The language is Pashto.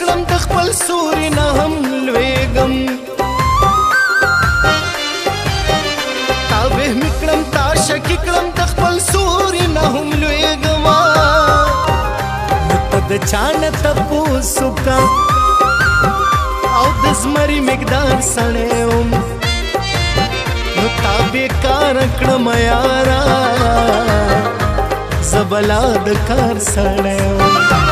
کړم د خپل سوري نه هم لویږم تابع مې کړم تا شکي کړم د خپل سوري نه هم لویږم نو ته د چا نه تپوس وکړه او د زمري مقدار سړی وم نو تا بېکاره کړم یاره زه بلا د کار سړی وم